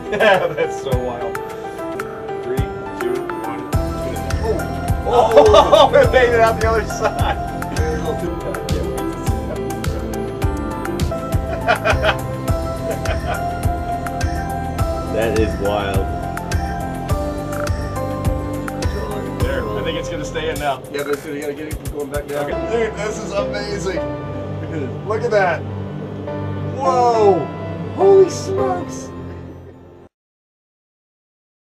That's so wild. 3, 2, 1. Oh, it made it out the other side. That is wild. There, I think it's gonna stay in now. Yeah, but you gotta get it from going back down. Dude, this is amazing. Look at that. Whoa! Holy smokes!